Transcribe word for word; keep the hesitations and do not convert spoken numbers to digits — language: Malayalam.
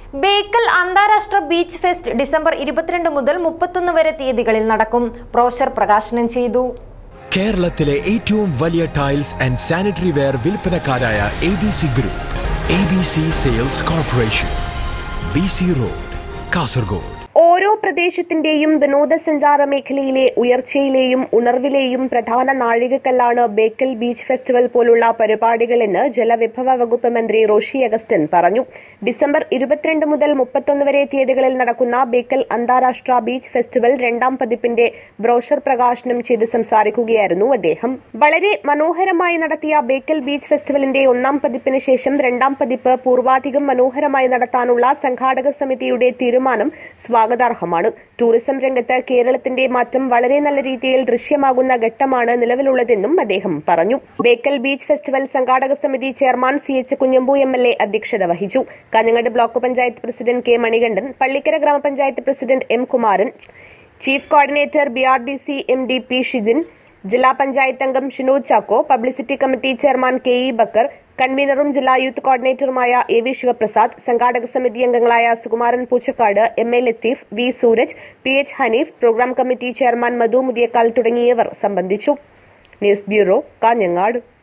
ബേക്കൽ അന്താരാഷ്ട്ര ബീച്ച് ഫെസ്റ്റ് ഡിസംബർ ഇരുപത്തിരണ്ട് മുതൽ മുപ്പത്തൊന്ന് വരെ തീയതികളിൽ നടക്കും. ബ്രോഷർ പ്രകാശനം ചെയ്തു. കേരളത്തിലെ ഏറ്റവും വലിയ ടൈൽസ് ആൻഡ് സാനിറ്ററി വെയർ വിൽപ്പനക്കാരായ A B C group, A B C sales corporation, B C road, Kasaragod. ഓരോ പ്രദേശത്തിന്റെയും വിനോദസഞ്ചാര മേഖലയിലെ ഉയർച്ചയിലെയും ഉണർവിലെയും പ്രധാന നാഴികക്കല്ലാണ് ബേക്കൽ ബീച്ച് ഫെസ്റ്റിവൽ പോലുള്ള പരിപാടികളെന്ന് ജലവിഭവ വകുപ്പ് മന്ത്രി റോഷി അഗസ്റ്റിൻ പറഞ്ഞു. ഡിസംബർ ഇരുപത്തിരണ്ട് മുതൽ മുപ്പത്തൊന്ന് വരെ തീയതികളിൽ നടക്കുന്ന ബേക്കൽ അന്താരാഷ്ട്ര ബീച്ച് ഫെസ്റ്റിവൽ രണ്ടാം പതിപ്പിന്റെ ബ്രോഷർ പ്രകാശനം ചെയ്ത് സംസാരിക്കുകയായിരുന്നു അദ്ദേഹം. വളരെ മനോഹരമായി നടത്തിയ ബേക്കൽ ബീച്ച് ഫെസ്റ്റിവലിന്റെ ഒന്നാം പതിപ്പിന് ശേഷം രണ്ടാം പതിപ്പ് പൂർവാധികം മനോഹരമായി നടത്താനുള്ള സംഘാടക സമിതിയുടെ തീരുമാനം സ്വാഗതാർഹമാണ്. ടൂറിസം രംഗത്ത് കേരളത്തിന്റെ മാറ്റം വളരെ നല്ല രീതിയിൽ ദൃശ്യമാകുന്ന ഘട്ടമാണ് നിലവിലുള്ളതെന്നും അദ്ദേഹം പറഞ്ഞു. ബേക്കൽ ബീച്ച് ഫെസ്റ്റിവൽ സംഘാടക സമിതി chairman C H Kunhambu M L A അധ്യക്ഷത വഹിച്ചു. Kanhangad block panchayat president K Manikandan, Pallikkara ഗ്രാമപഞ്ചായത്ത് president M Kumaran, chief coordinator B R D C M D P Shijin, ജില്ലാ പഞ്ചായത്ത് അംഗം Shinoj Chacko, publicity committee chairman K E Bakkar, കൺവീനറും ജില്ലാ യൂത്ത് കോർഡിനേറ്ററുമായ എ വി ശിവപ്രസാദ്, സംഘാടക സമിതി അംഗങ്ങളായ Sukumaran Poochakkad, M A Latheef, V Sooraj, P H Haneef, programme committee chairman Madhu Muthiyakkal തുടങ്ങിയവർ സംബന്ധിച്ചു. News bureau, Kanhangad.